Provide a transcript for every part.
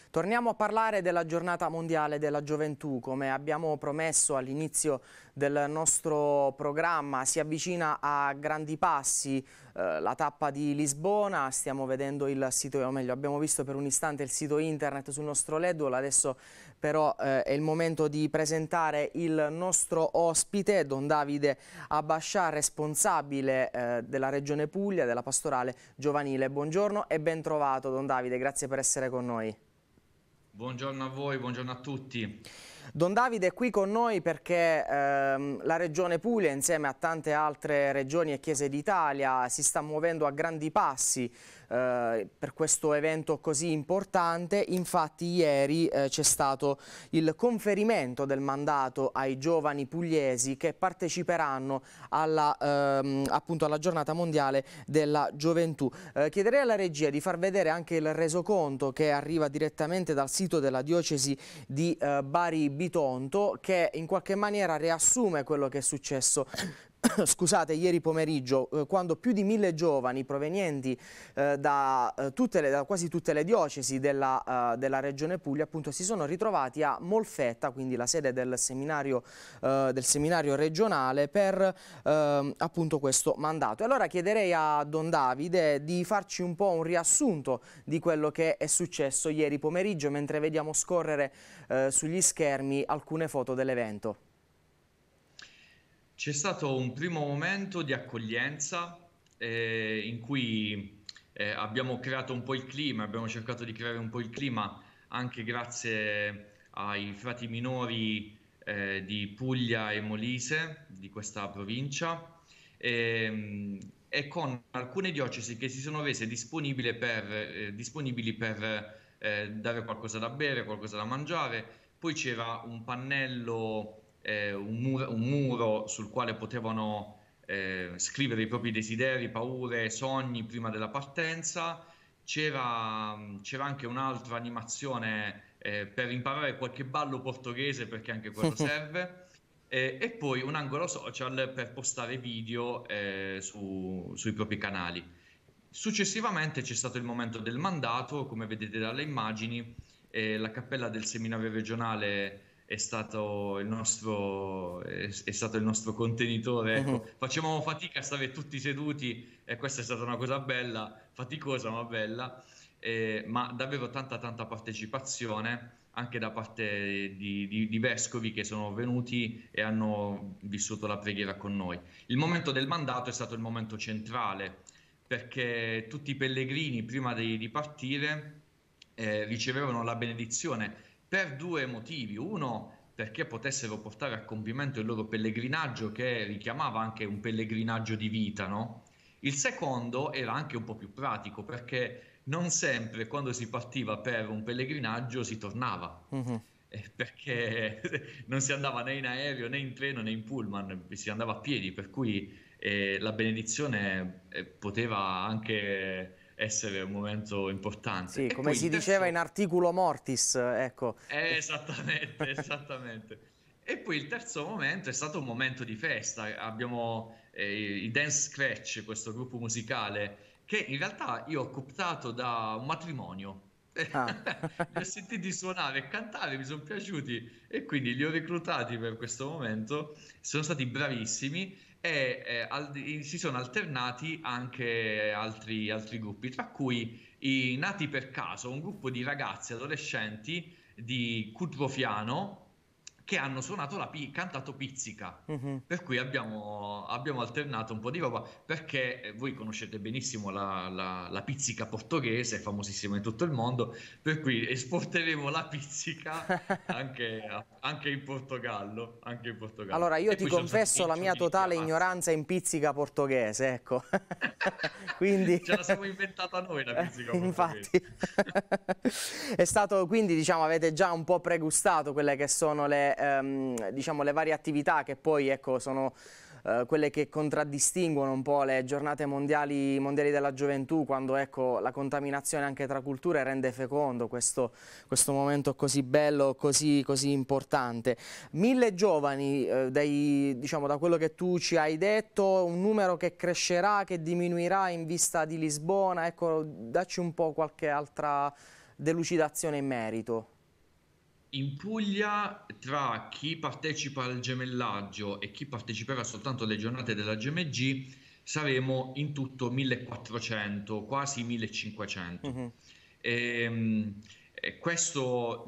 Torniamo a parlare della giornata mondiale della gioventù. Come abbiamo promesso all'inizio del nostro programma, si avvicina a grandi passi la tappa di Lisbona. Stiamo vedendo il sito, o meglio, abbiamo visto per un istante il sito internet sul nostro LED. Adesso però è il momento di presentare il nostro ospite, Don Davide Abbascià, responsabile della Regione Puglia, della pastorale giovanile. Buongiorno e ben trovato, Don Davide, grazie per essere con noi. Buongiorno a voi, buongiorno a tutti. Don Davide è qui con noi perché la Regione Puglia, insieme a tante altre regioni e chiese d'Italia, si sta muovendo a grandi passi per questo evento così importante. Infatti ieri c'è stato il conferimento del mandato ai giovani pugliesi che parteciperanno appunto alla giornata mondiale della gioventù. Chiederei alla regia di far vedere anche il resoconto che arriva direttamente dal sito della diocesi di Bari Bitonto, che in qualche maniera riassume quello che è successo scusate, ieri pomeriggio, quando più di 1000 giovani provenienti da quasi tutte le diocesi della Regione Puglia appunto si sono ritrovati a Molfetta, quindi la sede del seminario regionale, per appunto questo mandato. E allora chiederei a Don Davide di farci un po' un riassunto di quello che è successo ieri pomeriggio, mentre vediamo scorrere sugli schermi alcune foto dell'evento. C'è stato un primo momento di accoglienza in cui abbiamo creato un po' il clima, abbiamo cercato di creare un po' il clima anche grazie ai frati minori di Puglia e Molise, di questa provincia, e con alcune diocesi che si sono rese disponibili per dare qualcosa da bere, qualcosa da mangiare. Poi c'era un pannello, un muro sul quale potevano scrivere i propri desideri, paure, sogni prima della partenza. C'era anche un'altra animazione per imparare qualche ballo portoghese, perché anche quello serve. E poi un angolo social per postare video sui propri canali. Successivamente c'è stato il momento del mandato, come vedete dalle immagini. La cappella del seminario regionale è stato è stato il nostro contenitore. Ecco, facevamo fatica a stare tutti seduti e questa è stata una cosa bella, faticosa ma bella, ma davvero tanta partecipazione anche da parte di vescovi che sono venuti e hanno vissuto la preghiera con noi. Il momento del mandato è stato il momento centrale, perché tutti i pellegrini prima di partire ricevevano la benedizione per due motivi. Uno, perché potessero portare a compimento il loro pellegrinaggio, che richiamava anche un pellegrinaggio di vita, no? Il secondo era anche un po' più pratico, perché non sempre quando si partiva per un pellegrinaggio si tornava. Perché non si andava né in aereo né in treno né in pullman, si andava a piedi, per cui la benedizione poteva anche essere un momento importante. Sì, E come poi si il diceva in terzo. articulo mortis, ecco. Esattamente, esattamente. E poi il terzo momento è stato un momento di festa. Abbiamo i Dance Scratch, questo gruppo musicale, che in realtà io ho cooptato da un matrimonio. Ah. Li ho sentiti suonare e cantare, mi sono piaciuti e quindi li ho reclutati per questo momento. Sono stati bravissimi e si sono alternati anche altri gruppi, tra cui i Nati per Caso, un gruppo di ragazzi adolescenti di Cutrofiano che hanno suonato cantato Pizzica. Per cui abbiamo alternato un po' di roba, perché voi conoscete benissimo la pizzica portoghese, famosissima in tutto il mondo, per cui esporteremo la pizzica anche in Portogallo, anche in Portogallo. Allora, io E ti poi ci sono stati confesso dei la mia giochi di totale chiavazza. ignoranza in pizzica portoghese, ecco. Quindi, Ce la siamo inventata noi la pizzica portoghese. infatti, è stato, quindi, diciamo, avete già un po' pregustato quelle che sono diciamo, le varie attività che poi, ecco, sono quelle che contraddistinguono un po' le giornate mondiali della gioventù, quando, ecco, la contaminazione anche tra culture rende fecondo questo momento così bello, così importante. 1000 giovani, diciamo, da quello che tu ci hai detto, un numero che crescerà, che diminuirà in vista di Lisbona. Ecco, dacci un po' qualche altra delucidazione in merito. In Puglia, tra chi partecipa al gemellaggio e chi parteciperà soltanto alle giornate della GMG, saremo in tutto 1400, quasi 1500. Mhm. Questo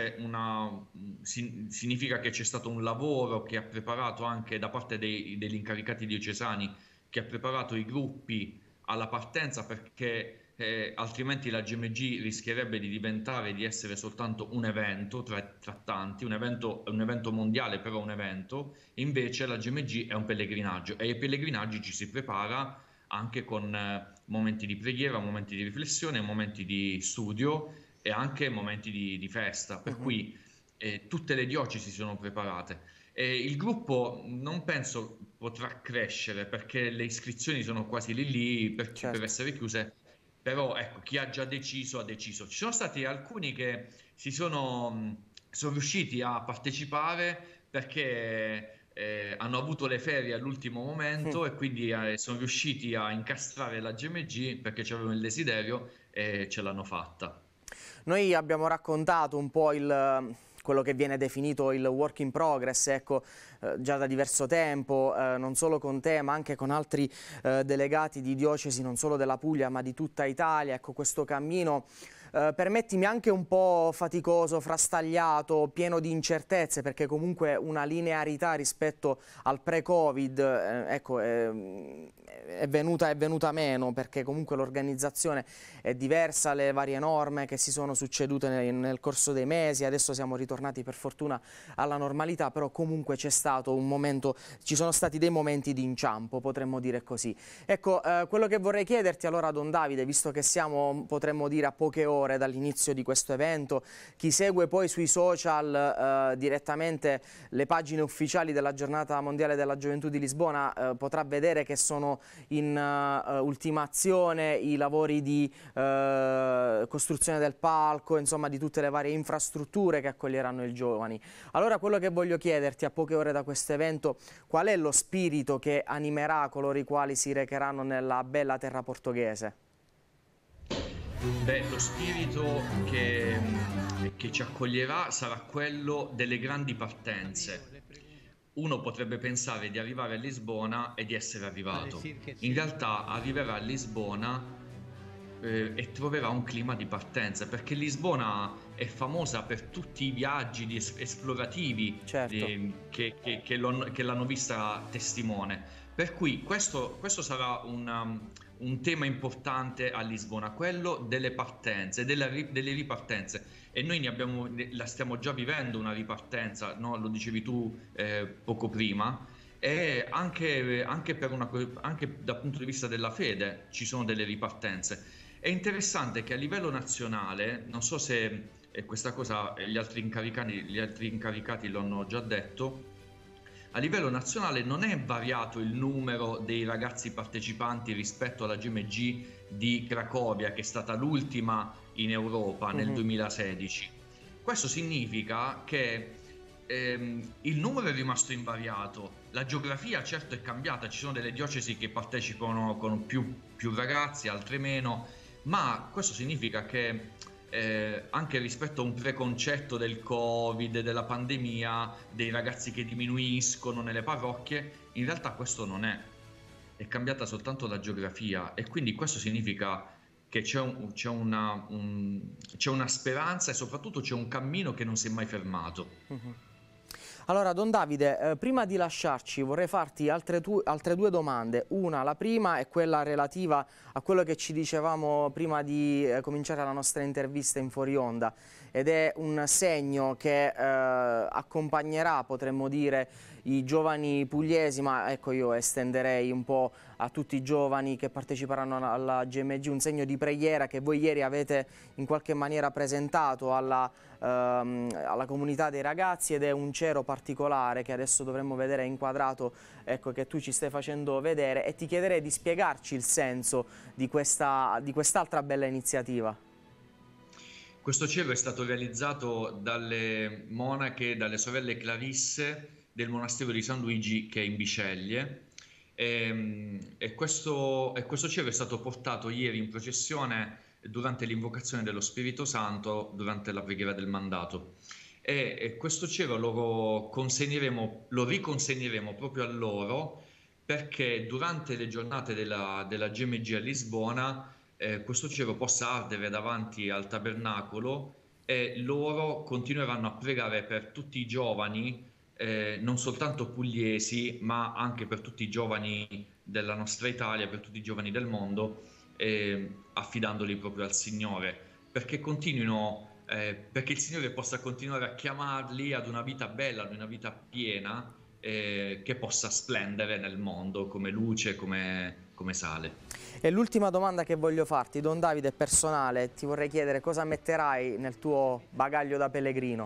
significa che c'è stato un lavoro che ha preparato anche da parte degli incaricati diocesani, che ha preparato i gruppi alla partenza, perché altrimenti la GMG rischierebbe di diventare, di essere soltanto un evento tra tanti, un evento mondiale, però un evento. Invece la GMG è un pellegrinaggio, e ai pellegrinaggi ci si prepara anche con momenti di preghiera, momenti di riflessione, momenti di studio e anche momenti di festa, per Mhm. cui tutte le diocesi si sono preparate. Il gruppo non penso potrà crescere, perché le iscrizioni sono quasi lì per Certo. essere chiuse, però ecco, chi ha già deciso ha deciso. Ci sono stati alcuni che sono riusciti a partecipare perché hanno avuto le ferie all'ultimo momento, e quindi sono riusciti a incastrare la GMG perché avevano il desiderio e ce l'hanno fatta. Noi abbiamo raccontato un po' quello che viene definito il work in progress, ecco, già da diverso tempo, non solo con te ma anche con altri delegati di diocesi, non solo della Puglia ma di tutta Italia. Ecco, questo cammino, permettimi, anche un po' faticoso, frastagliato, pieno di incertezze, perché comunque una linearità rispetto al pre-Covid, ecco, è venuta meno, perché comunque l'organizzazione è diversa, le varie norme che si sono succedute nel corso dei mesi. Adesso siamo ritornati per fortuna alla normalità, però comunque c'è stato un momento, ci sono stati dei momenti di inciampo, potremmo dire così. Ecco, quello che vorrei chiederti allora, Don Davide, visto che siamo, potremmo dire, a poche ore dall'inizio di questo evento, chi segue poi sui social direttamente le pagine ufficiali della Giornata Mondiale della Gioventù di Lisbona potrà vedere che sono in ultimazione i lavori di costruzione del palco, insomma di tutte le varie infrastrutture che accoglieranno i giovani. Allora, quello che voglio chiederti a poche ore da questo evento, qual è lo spirito che animerà coloro i quali si recheranno nella bella terra portoghese? Beh, lo spirito che ci accoglierà sarà quello delle grandi partenze. Uno potrebbe pensare di arrivare a Lisbona e di essere arrivato. In realtà arriverà a Lisbona e troverà un clima di partenza, perché Lisbona è famosa per tutti i viaggi esplorativi Certo. che l'hanno vista testimone. Per cui questo sarà un tema importante a Lisbona, quello delle partenze, delle ripartenze. E noi la stiamo già vivendo una ripartenza, no? Lo dicevi tu poco prima. E anche dal punto di vista della fede ci sono delle ripartenze. È interessante che a livello nazionale, non so se questa cosa gli altri incaricati lo hanno già detto, a livello nazionale non è variato il numero dei ragazzi partecipanti rispetto alla GMG di Cracovia, che è stata l'ultima in Europa nel 2016. Questo significa che il numero è rimasto invariato, la geografia certo è cambiata, ci sono delle diocesi che partecipano con più ragazzi, altre meno, ma questo significa che anche rispetto a un preconcetto del Covid, della pandemia, dei ragazzi che diminuiscono nelle parrocchie, in realtà questo non è cambiata soltanto la geografia, e quindi questo significa che c'è una speranza, e soprattutto c'è un cammino che non si è mai fermato. Allora, Don Davide, prima di lasciarci vorrei farti altre due domande. Una, la prima, è quella relativa a quello che ci dicevamo prima di cominciare la nostra intervista in fuori onda, ed è un segno che accompagnerà, potremmo dire, i giovani pugliesi, ma ecco, io estenderei un po' a tutti i giovani che parteciperanno alla GMG, un segno di preghiera che voi ieri avete in qualche maniera presentato alla comunità dei ragazzi, ed è un cero particolare che adesso dovremmo vedere inquadrato, ecco, che tu ci stai facendo vedere, e ti chiederei di spiegarci il senso di quest'altra bella iniziativa. Questo cielo è stato realizzato dalle monache, dalle sorelle Clarisse del monastero di San Luigi, che è in Biceglie, e questo cielo è stato portato ieri in processione durante l'invocazione dello Spirito Santo, durante la preghiera del mandato. E questo cielo lo riconsegneremo proprio a loro, perché durante le giornate della GMG a Lisbona questo cielo possa ardere davanti al tabernacolo e loro continueranno a pregare per tutti i giovani, non soltanto pugliesi, ma anche per tutti i giovani della nostra Italia, per tutti i giovani del mondo, affidandoli proprio al Signore, perché perché il Signore possa continuare a chiamarli ad una vita bella, ad una vita piena, che possa splendere nel mondo come luce, come sale. E l'ultima domanda che voglio farti, Don Davide, è personale, ti vorrei chiedere cosa metterai nel tuo bagaglio da pellegrino.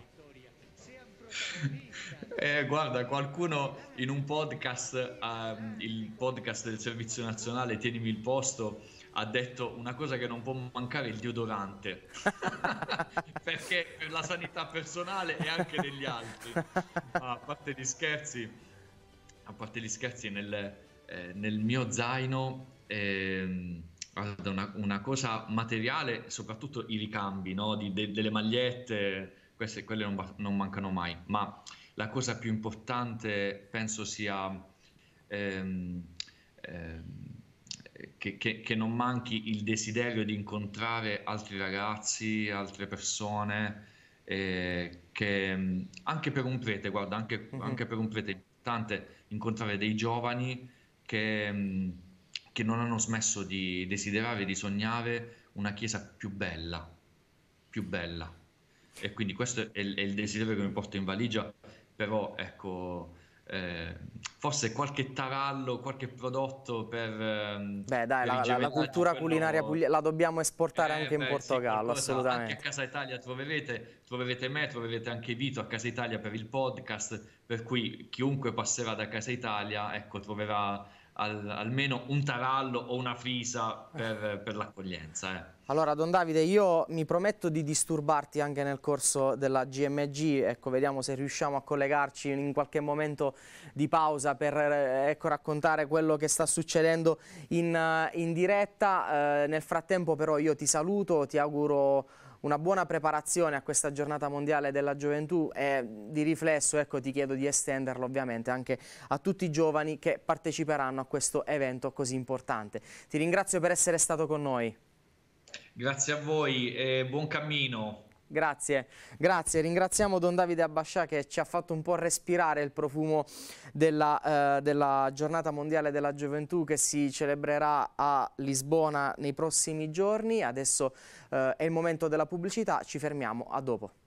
Guarda, qualcuno in un podcast, il podcast del Servizio Nazionale, Tienimi il posto, ha detto una cosa che non può mancare: il deodorante, perché per la sanità personale e anche degli altri. Ma a parte gli scherzi, nel mio zaino, guarda, una cosa materiale, soprattutto i ricambi, no? Delle magliette, quelle non mancano mai, ma la cosa più importante penso sia ehm, ehm, che non manchi il desiderio di incontrare altri ragazzi, altre persone, anche per un prete, guarda, anche per un prete è importante incontrare dei giovani che non hanno smesso di desiderare, di sognare una chiesa più bella, più bella. E quindi questo è il desiderio che mi porto in valigia, però ecco, forse qualche tarallo, qualche prodotto Beh, dai, per i la gemelati, cultura culinaria quello... la dobbiamo esportare anche in Beh, sì, Portogallo, qualcosa anche a assolutamente. Casa Italia troverete me, troverete anche Vito a Casa Italia per il podcast, per cui chiunque passerà da Casa Italia, ecco, troverà almeno un tarallo o una frisa per l'accoglienza. Allora, Don Davide, io mi prometto di disturbarti anche nel corso della GMG, ecco, vediamo se riusciamo a collegarci in qualche momento di pausa per ecco, raccontare quello che sta succedendo in diretta. Nel frattempo però io ti saluto, ti auguro una buona preparazione a questa giornata mondiale della gioventù e di riflesso, ecco, ti chiedo di estenderlo ovviamente anche a tutti i giovani che parteciperanno a questo evento così importante. Ti ringrazio per essere stato con noi. Grazie a voi e buon cammino. Grazie, grazie. Ringraziamo Don Davide Abbascià che ci ha fatto un po' respirare il profumo della giornata mondiale della gioventù che si celebrerà a Lisbona nei prossimi giorni. Adesso è il momento della pubblicità, ci fermiamo, a dopo.